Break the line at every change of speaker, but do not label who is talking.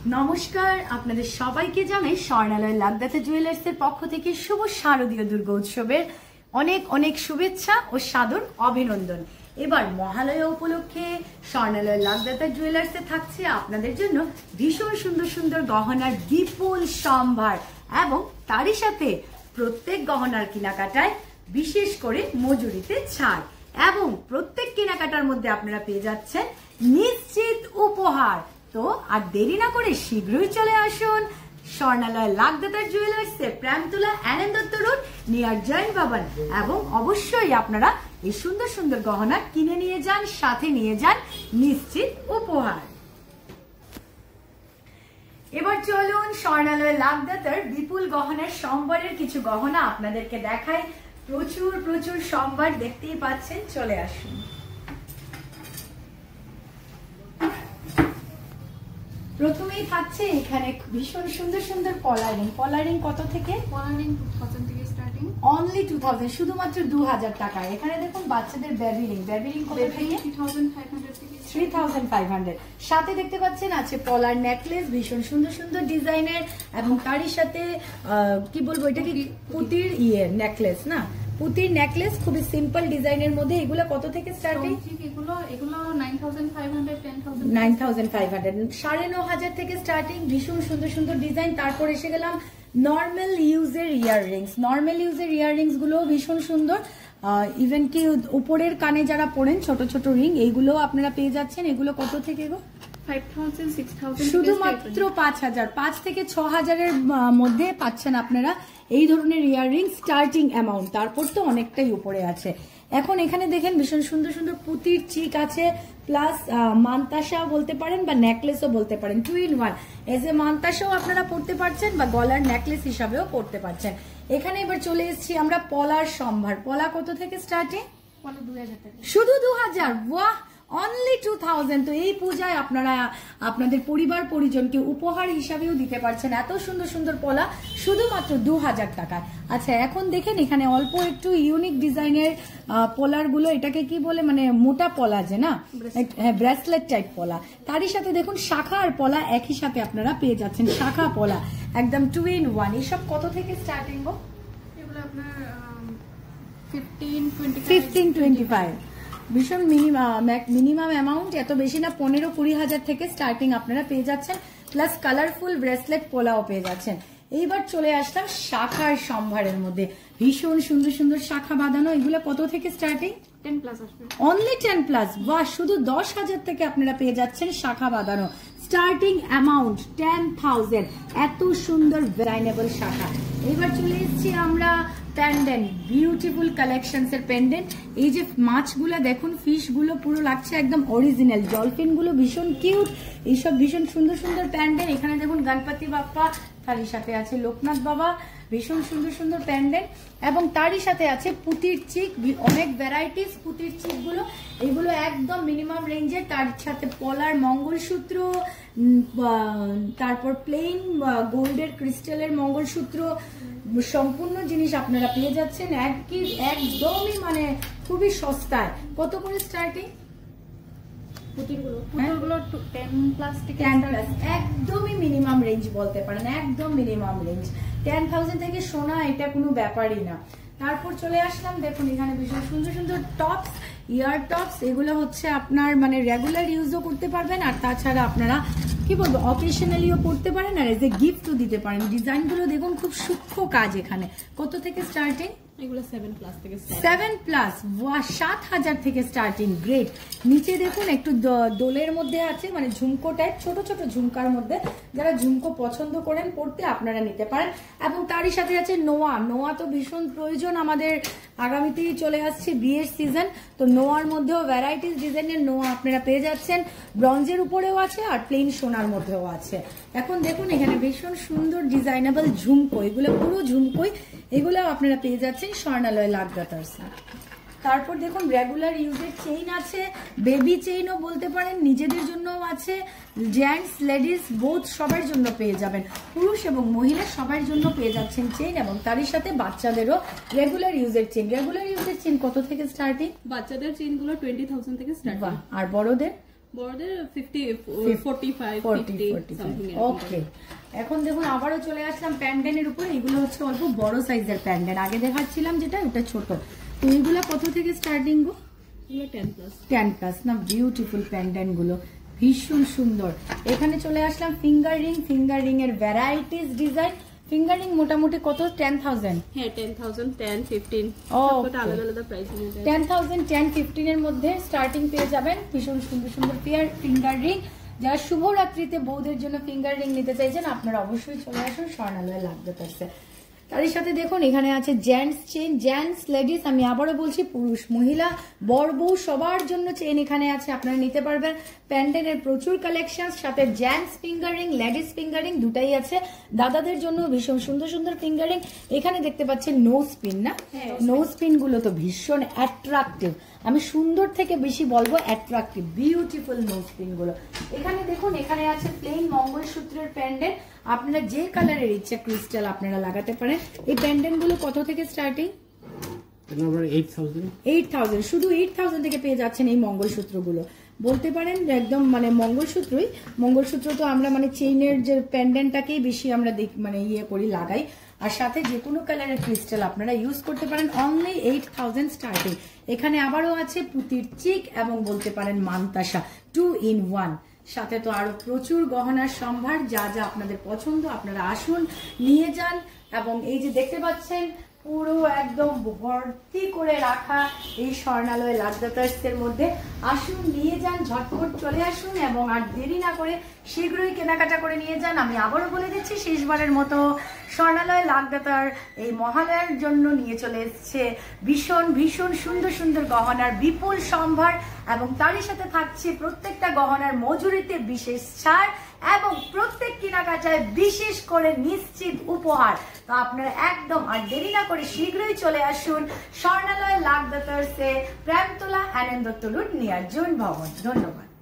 নমস্কার, আপনাদের সবাইকে জানাই স্বর্ণালয় লাকদাতা জুয়েলার্সের পক্ষ থেকে শুভ শারদীয় দুর্গা উৎসবের অনেক অনেক শুভেচ্ছা ও সাদর অভিনন্দন। এবার মহালয়া উপলক্ষে স্বর্ণালয় লাকদাতা জুয়েলার্সে থাকছে আপনাদের জন্য ভীষণ সুন্দর সুন্দর গহনার বিপুল সম্ভার এবং তারই সাথে প্রত্যেক গহনার কেনাকাটায় বিশেষ করে মজুরিতে ছাড় এবং প্রত্যেক কেনাকাটার মধ্যে আপনারা পেয়ে যাচ্ছেন নিশ্চিত উপহার। তো আর দেরি না করে শীঘ্রই চলে আসুন স্বর্ণালয় লাকদাতা জুয়েলার্সে, প্রেমতলা আনন্দ রোড নিয়ার জৈন ভবন, এবং অবশ্যই আপনারা এই সুন্দর সুন্দর গহনা কিনে নিয়ে যান, সাথে নিয়ে যান নিশ্চিত উপহার। এবার চলুন স্বর্ণালয় লাকদাতার বিপুল গহনার সম্ভারের কিছু গহনা আপনাদেরকে দেখাই। প্রচুর প্রচুর সম্ভার দেখতেই পাচ্ছেন, চলে আসুন। প্রথমেই থাকছে এখানে ভীষণ সুন্দর সুন্দর কলারিং। কলারিং কত থেকে?
কলারিং 2000 থেকে স্টার্টিং,
অনলি 2000, শুধুমাত্র 2000 টাকায়। এখানে দেখুন বাচ্চাদের বেবি রিং, বেবি রিং কত থেকে?
3500 থেকে
3500। সাথে দেখতে পাচ্ছেন আছে পলার নেকলেস, ভীষণ সুন্দর সুন্দর ডিজাইনের, এবং তারই সাথে কি বলবো, এটা কি পুতির নেকলেস না? পুতির নেকলেস, খুবই সিম্পল ডিজাইনের মধ্যে। এগুলো কত থেকে স্টার্টিং?
এগুলো 9500, 10000,
9500, 9500 থেকে স্টার্টিং। ভীষণ সুন্দর সুন্দর ডিজাইন। তারপর এসে গেলাম নর্মাল ইউজের ইয়াররিংস। নর্মাল ইউজের ইয়াররিংস গুলো ভীষণ সুন্দর। ইভেন কি উপরের কানে যারা পড়েন ছোট ছোট রিং, এইগুলো আপনারা পেয়ে যাচ্ছেন। এগুলো কত থেকে গো?
5000, 6000,
শুধুমাত্র 5000, 5 থেকে 6000 এর মধ্যে পাচ্ছেন আপনারা এই ধরনের ইয়াররিং স্টার্টিং অ্যামাউন্ট। তারপর তো অনেকটাই উপরে আছে। এখন এখানে দেখেন ভীষণ সুন্দর সুন্দর পুতির চিক আছে, প্লাস মান্তাসা বলতে পারেন বা নেকলেসও বলতে পারেন, 2 in 1। এজ এ মান্তাসাও আপনারা পড়তে পারছেন বা গলার নেকলেস হিসাবেও পড়তে পারছেন। এখানে এবার চলে এসেছি আমরা পলার সম্ভার। পলা কত থেকে স্টার্টিং?
2000 টাকা,
শুধু 2000। ওয়াহ, অনলি 2000। তো এই পূজায় আপনারা আপনাদের পরিবার পরিজনকে উপহার হিসাবেও দিতে পারছেন এত সুন্দর সুন্দর পলা শুধুমাত্র 2000 টাকায়। আচ্ছা, এখন দেখেন এখানে অল্প একটু ইউনিক ডিজাইনের পলার গুলো, এটাকে কি বলে, মানে মোটা পলা যে না, হ্যাঁ, ব্রেসলেট টাইপ পলা। তারই সাথে দেখুন শাখা আর পলা একই সাথে আপনারা পেয়ে যাচ্ছেন, শাখা পলা একদম 2 in 1। এসব কত থেকে স্টার্টিং গো?
এগুলো আপনার
15-25। ভীষণ মিনিমাম অ্যামাউন্ট, এত বেশি না, 15-20 হাজার থেকে স্টার্টিং আপনারা পেয়ে যাচ্ছেন। প্লাস কালারফুল ব্রেসলেট পোলাও পেয়ে যাচ্ছেন। এইবার চলে আসলাম শাখার সম্ভারের মধ্যে। ভীষণ সুন্দর সুন্দর শাখা বাঁধানো। এগুলো কত থেকে স্টার্টিং?
10+ আসবে,
অনলি 10+। বা শুধু 10,000 থেকে আপনারা পেয়ে যাচ্ছেন শাখা বাঁধানো। Starting amount 10,000। এত সুন্দর ভ্যারাইনেবল শাখা। এবার চলে এসেছি আমরা পেন্ডেন্ট, বিউটিফুল কালেকশনস এর পেন্ডেন্ট। এই যে মাছগুলো দেখুন, ফিশ গুলো পুরো লাগছে একদম অরিজিনাল। ডলফিন গুলো ভীষণ কিউট। এইসব ভীষণ সুন্দর সুন্দর পেন্ডেন্ট। এখানে দেখুন গণপতি বাপ্পা, তারই সাথে আছে লোকনাথ বাবা, ভীষণ সুন্দর সুন্দর প্যান্ডেন্ট, এবং তারই সাথে আছে পুতির চিক, অনেক ভ্যারাইটিস পুতির চিক গুলো। এগুলো একদম মিনিমাম রেঞ্জের। তার সাথে পলার মঙ্গলসূত্র, তারপর প্লেন গোল্ডের ক্রিস্টালের মঙ্গলসূত্র, সম্পূর্ণ জিনিস আপনারা পেয়ে যাচ্ছেন একদমই মানে খুবই সস্তায়। কত করে স্টার্টিং?
পুতুলগুলো 10+ থেকে,
একদমই মিনিমাম রেঞ্জ বলতে পারেন, একদম মিনিমাম রেঞ্জ। 10,000 থেকে সোনা এটা কোনো ব্যাপারই না। তারপর চলে আসলাম, দেখুন এখানে ভীষণ সুন্দর সুন্দর টপস, ইয়ার টপস। এগুলো হচ্ছে আপনার মানে রেগুলার ইউজও করতে পারবেন, আর তাছাড়া আপনারা কি বলবো অকেশনালিও পড়তে পারেন, আর এজ এ গিফটও দিতে পারেন। ডিজাইনগুলো দেখুন খুব সূক্ষ্ম কাজ। এখানে কত থেকে স্টার্টিং?
এগুলো 7+ থেকে,
7+। 7,000 থেকে স্টার্টিং। গ্রেট। নিচে দেখুন একটু দোলের মধ্যে আছে, মানে ঝুমকো টাইপ, ছোট ছোট ঝুমকার মধ্যে। যারা ঝুমকো পছন্দ করেন পড়তে, আপনারা নিতে পারেন। এবং তারই সাথে আছে নোয়া। নোয়া তো ভীষণ প্রয়োজন আমাদের, আগামীতেই চলে আসছে বিয়ের সিজন। তো নোয়ার মধ্যেও ভ্যারাইটিস ডিজাইনের নোয়া আপনারা পেয়ে যাচ্ছেন। ব্রঞ্জের উপরেও আছে আর প্লেন সোনার মধ্যেও আছে। এখন দেখুন এখানে ভীষণ সুন্দর ডিজাইনেবল ঝুমকো, এগুলো পুরো ঝুমকোই। এগুলো আপনারা পেয়ে যাচ্ছেন স্বর্ণালয় লাকদাতার্সে। তারপর দেখুন রেগুলার ইউজের চেইন আছে, বেবি চেইনও বলতে পারেন, নিজেদের জন্যও আছে, জেন্টস লেডিস বোথ সবার জন্য পেয়ে যাবেন। পুরুষ এবং মহিলা সবার জন্য পেয়ে যাচ্ছেন চেইন, এবং তারই সাথে বাচ্চাদেরও রেগুলার ইউজের চেইন। রেগুলার ইউজের চেইন কত থেকে স্টার্টিং?
বাচ্চাদের চেইনগুলো 20,000 থেকে স্টার্ট।
আর বড়দের?
বড়দের 45 50 something
ওকে। এখন দেখুন আবারও চলে আসলাম প্যান্ডেনের উপর। এগুলো হচ্ছে অল্প বড় সাইজের প্যান্ডেন, আগে দেখাচ্ছিলাম যেটা ওটা ছোট। তো এইগুলো কত থেকে স্টার্টিং গো? 10 প্লাস না, বিউটিফুল প্যান্ডেন গুলো ভীষণ সুন্দর। এখানে চলে আসলাম ফিঙ্গার রিং এর ভ্যারাইটিস ডিজাইন। ফিঙ্গার রিং মোটামুটি কত? 10,000।
হ্যাঁ 10,000 10 15
সবকটা
আলাদা আলাদা প্রাইস।
10,000 10 15 এর মধ্যে স্টার্টিং পেয়ে যাবেন ভীষণ সুন্দর সুন্দর ফিঙ্গার রিং। যারা শুভরাত্রিতে বউদের জন্য ফিঙ্গার রিং নিতে চাইছেন আপনারা অবশ্যই চলে আসুন স্বর্ণালয়ে লাগবে তারসে। তারই সাথে দেখুন এখানে আছে জেন্টস চেন, জেন্টস লেডিস, আমি আবারও বলছি পুরুষ মহিলা বর বউ সবার জন্য চেন এখানে আছে, আপনারা নিতে পারবেন। প্যান্ডেনের প্রচুর কালেকশন, সাথে জেন্টস ফিঙ্গারিং লেডিস ফিঙ্গারিং দুটাই আছে। দাদাদের জন্য ভীষণ সুন্দর সুন্দর ফিঙ্গারিং। এখানে দেখতে পাচ্ছেন নো স্পিন না, নো স্পিন গুলো তো ভীষণ অ্যাট্রাকটিভ, আমি সুন্দর থেকে বেশি বলবো অ্যাট্রাকটিভ, বিউটিফুল নো স্পিন গুলো। এখানে দেখুন এখানে আছে প্লেন মঙ্গলসূত্রের প্যান্ডেন, আপনারা যে কালারের ইচ্ছা ক্রিস্টাল আপনারা লাগাতে পারেন। এই প্যান্ডেন গুলো কত থেকে স্টার্টিং? 8,000। শুধু 8,000 থেকে পেয়ে যাচ্ছেন এই মঙ্গলসূত্র গুলো। বলতে পারেন একদম মানে মঙ্গলসূত্র তো আমরা মানে চেইনের যে প্যান্ডেন্টটাকেই বেশি আমরা মানে ইয়ে করি লাগাই, আর সাথে যে কোনো কালারের ক্রিস্টাল আপনারা ইউজ করতে পারেন। Only 8,000 starting. এখানে আবারও আছে পুতির চিক এবং বলতে পারেন মানতাসা 2 in 1। সাথে তো আরো প্রচুর গহনার সম্ভার, যা যা আপনাদের পছন্দ আপনারা আসুন নিয়ে যান। এবং এই যে দেখতে পাচ্ছেন পুরো একদম ভর্তি করে রাখা এই স্বর্ণালয় লাকদাতার্সের মধ্যে, আসুন নিয়ে যান, ঝটপট চলে আসুন এবং আর দেরি না করে শীঘ্রই কেনাকাটা করে নিয়ে যান। আমি আবারও বলে দিচ্ছি শেষবারের মতো স্বর্ণালয় লাকদাতার এই মহালয়ার জন্য নিয়ে চলে এসছে ভীষণ ভীষণ সুন্দর সুন্দর গহনার বিপুল সম্ভার, এবং তারই সাথে থাকছে প্রত্যেকটা গহনার মজুরিতে বিশেষ ছাড় এবং প্রত্যেক কেনাকাটায় বিশেষ করে নিশ্চিত উপহার। তো আপনারা একদম আর দেরি না করে শীঘ্রই চলে আসুন স্বর্ণালয় লাকদাতার্সে, প্রেমতলা আনন্দতলুর নিয়ার জৈন ভবন। ধন্যবাদ।